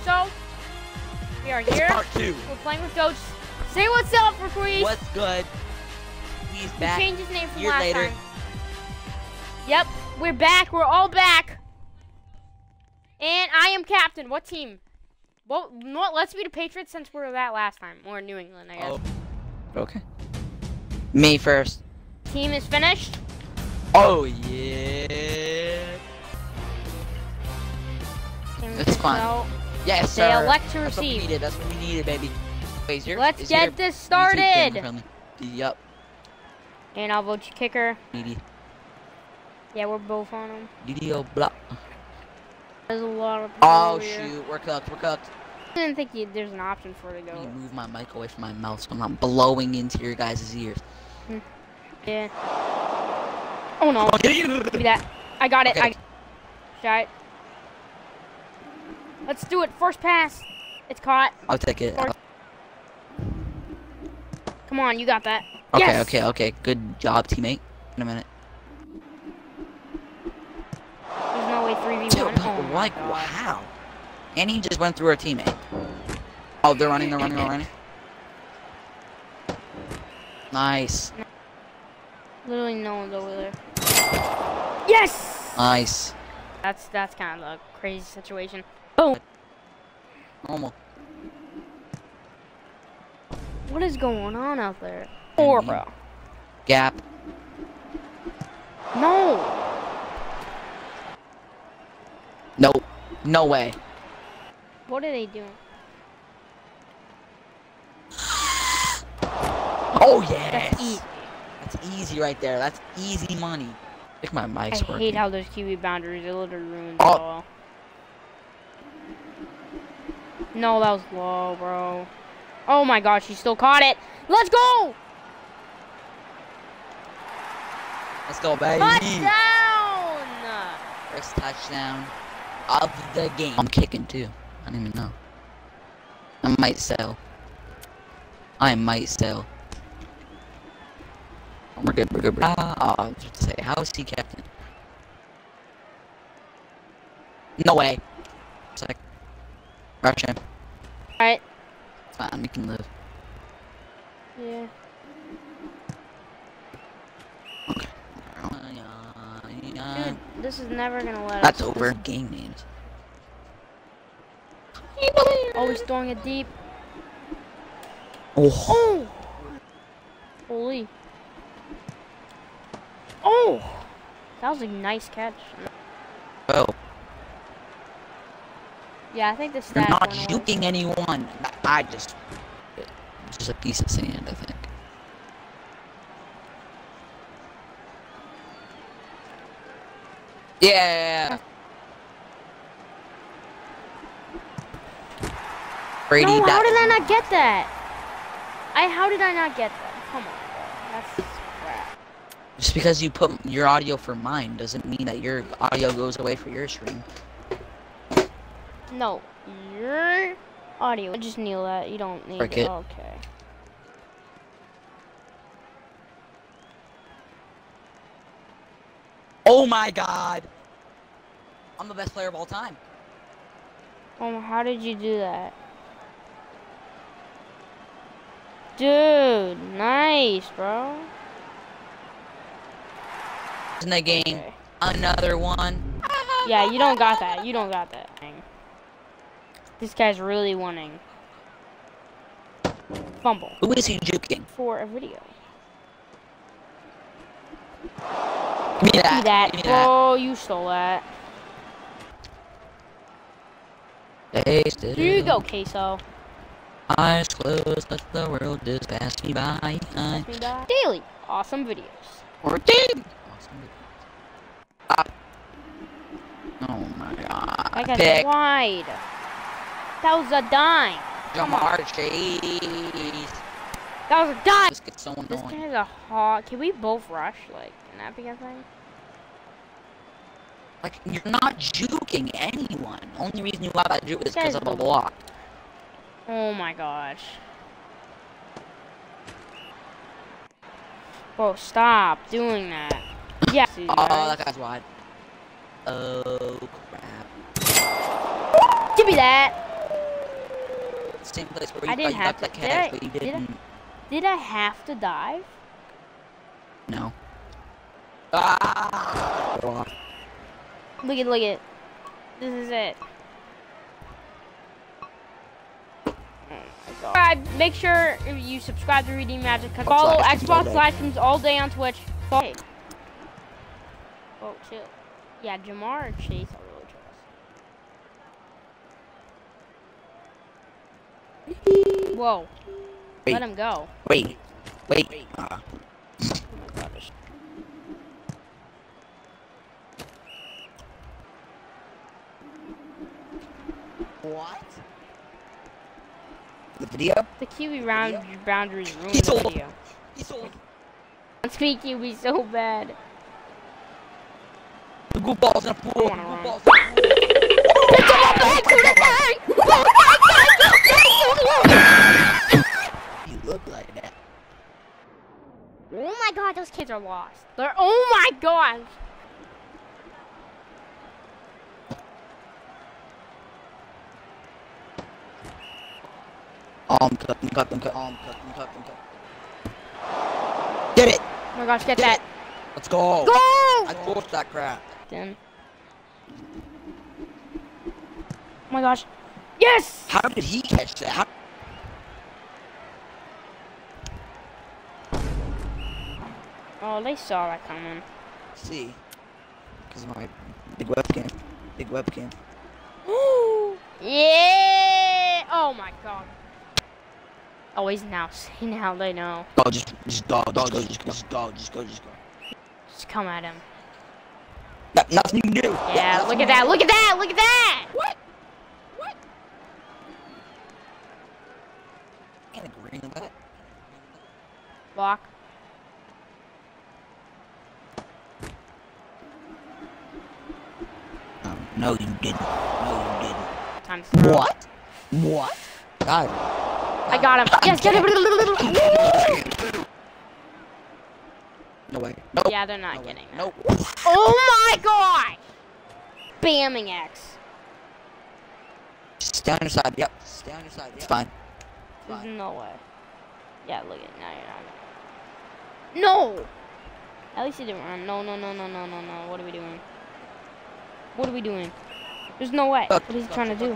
queso. We are here. Part 2. We're playing with Goats. Say what's up, Requeeze. What's good? He's He back. changed his name from Year last later. time. Yep, we're back. We're all back. And I am captain. What team? Well, no, let's be the Patriots since we were that last time. Or New England, I guess. Oh. Okay. Me first. Team is finished. Oh yeah. Team It's fun. so Yes, They sir. elect to That's what we receive. needed. That's what we needed, baby. Wait, Let's get this started. Yep. And I'll vote you kicker. DD. Yeah, we're both on them. DDO block. There's a lot of people Oh over here. shoot, we're cooked. We're cooked. I didn't think there's an option for it to I need go. to move my mic away from my mouth so I'm not blowing into your guys' ears. Yeah. Oh no. Give me that. I got it. Okay. Shot it. Let's do it. First pass. It's caught. I'll take it. First. Come on, you got that. Okay, Yes! okay. Good job, teammate. In a minute. There's no way 3v1. Dude, Oh my like, God. wow. And he just went through our teammate. Oh, they're running. Nice. Literally no one's over there. Yes! Nice. That's kind of a crazy situation. Boom. Normal. What is going on out there? Four, bro. Gap. No. Nope. No way. What are they doing? Oh, yes. That's easy. That's easy right there. That's easy money. I think my mic's I working. hate how there's QB boundaries. It literally ruins it Oh. all. No, that was low, bro. Oh my gosh, he still caught it. Let's go! Let's go, baby. Touchdown! First touchdown of the game. I'm kicking too. I don't even know. I might sell. We're good. I was just say, how is he captain? No way. Sec. Rush him. Alright. It's fine, we can live. Yeah. Dude, this is never gonna let That's us. over. Game names. Always throwing it deep. Oh. Oh! Holy. Oh! That was a nice catch. Oh. Yeah, I think the You're stats not went away. juking anyone. I just a piece of sand, I think. Yeah. Brady. No, how that- did I not get that? How did I not get that? Come on, bro. That's crap. Just because you put your audio for mine doesn't mean that your audio goes away for your stream. No, your audio. Just kneel that. You don't need Frick it. it. Okay. Oh my god! I'm the best player of all time. Oh, how did you do that? Dude, nice, bro. In the game, Okay. another one. Yeah, you don't got that. You don't got that. Dang. This guy's really winning. Fumble Who is he juking? for a video. Give me See that. that? Give me that. Oh, you stole that. Taste it. Here you go, Queso. Eyes closed, let the world just pass me by. Daily. Awesome videos. Or did. Oh my god. I got Pick. wide. That was a dime. Jamar Chase. That was a dime. This gets so This annoying. guy's a hog. Can we both rush? Like, can that be a thing? Like, you're not juking anyone. Only reason you got that juke is because Guys, of a block. Oh my gosh. Bro, stop doing that. Yeah. Oh, that guy's wide. Oh, crap. Give me that. same place where I you didn't got have that to. catch, but you didn't. Did I have to dive? No. Ah! Look it. This is it. Make sure you subscribe to Redeem Magic. Follow Xbox live streams all day on Twitch. Hey. Oh, chill. Yeah, Jamar or Chase, I really trust. Whoa. Wait. Let him go. Wait. Oh my gosh. What? The video? The QB boundaries ruined He's the old. video. He's old. Let's make QB so bad. The good ball's in a pool. I wanna run. You look like that. Oh my god, those kids are lost. Oh my gosh. Cut. Get it! Oh my gosh, get that. Let's go! Go! I forced that crap. Then. Oh my gosh. Yes! How did he catch that? Oh, they saw that coming. See? Because of my big webcam. Yeah! Oh my god. Always now. See now they know. Oh, just go. Just go. Just come at him. Nothing new. Yeah, look at that. Look at that. What? Can't agree with that. Block. No, you didn't. Time to throw. What? God. I got him. Yes, get him. No way. Nope. Yeah, they're not getting that. Nope. Oh my god! Spamming X. Stay on your side. Yep. It's fine. There's no way. Yeah, look at now you're not. No! At least he didn't run. No. What are we doing? There's no way. What is he trying to do?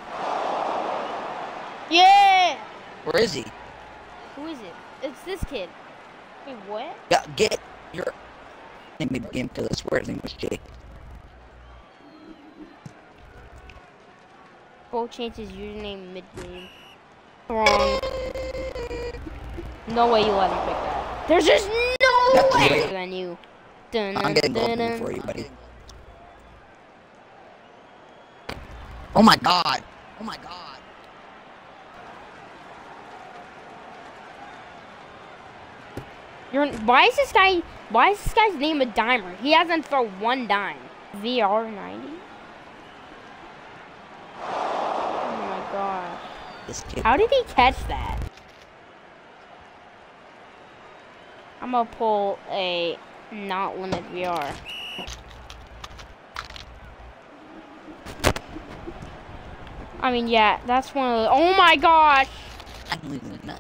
Yeah! Where is he? Who is it? It's this kid. Wait, what? Yeah, get your name in the game because I swear his name was Jake. Full chances username mid-game. Wrong. No way you let him pick that. There's just no way than you. I'm getting golden for you, buddy. Oh my god. Why is this guy's name a dimer? He hasn't thrown one dime. VR 90? Oh my gosh. This kid. How did he catch that? I'm gonna pull a not limit VR. I mean, yeah, that's one of the. Oh my gosh! I don't even know.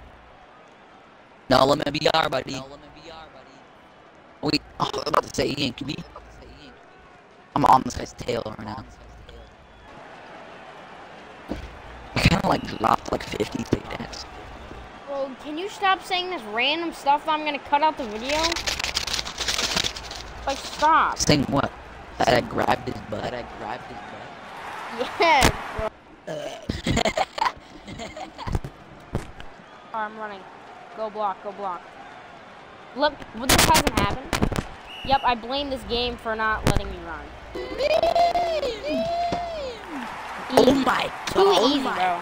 No limit VR, buddy. Wait, I was about to say he ain't QB. I'm on this guy's tail right now. I kind of like dropped like 50 takedowns. Bro, can you stop saying this random stuff that I'm gonna cut out the video? Like, stop. Saying what? That I grabbed his butt. Yeah, bro. Oh, I'm running. Go block. Look, this hasn't happened. Yep, I blame this game for not letting me run. Oh my god. Too easy, bro.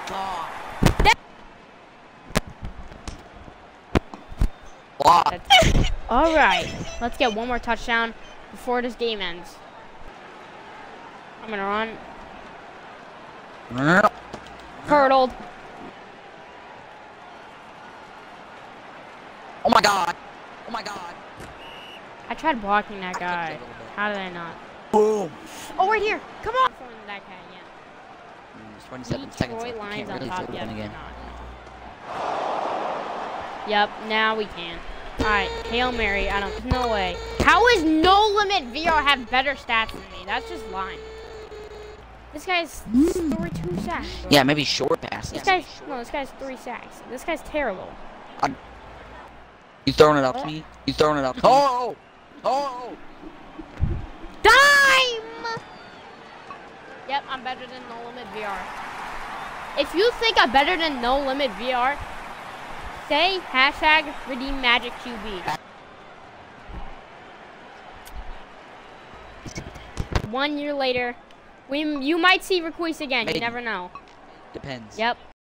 Alright, let's get one more touchdown before this game ends. I'm gonna run. Hurdled. Oh my god. I tried blocking that guy. How did I not? Boom. Oh, right here. Come on. That guy, yeah. 27 seconds left. Detroit We Lions can't on really top. throw Yep, them again. Yep, now we can. Alright, Hail Mary. I don't. No way. How is No Limit VR have better stats than me? That's just lying. This guy's 32 sacks. Bro. Yeah, maybe short passes. This guy's 3 sacks. This guy's terrible. You throwing it up to me? You throwing it up to me? Oh! Oh! Dime! Yep, I'm better than No Limit VR. If you think I'm better than No Limit VR, say hashtag redeem magic QB. 1 year later, you might see Requise again. Maybe. You never know. Depends. Yep.